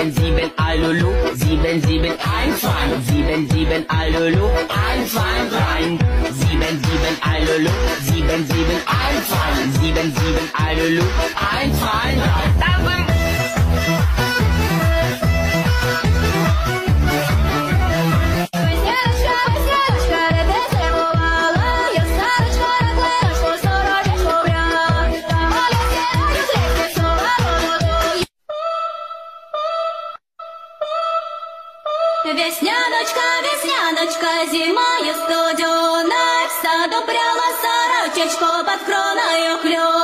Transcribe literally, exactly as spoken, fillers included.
Sieben, sieben, Alulu, sieben, sieben, einfahren. Sieben, sieben, Alulu, einfahren, rein. Sieben, sieben, Alulu, sieben, sieben, einfahren. Sieben, sieben, Alulu, einfahren, rein. Весняночка, весняночка, зимою студеной, в саду пряла сорочечку под кроною клен.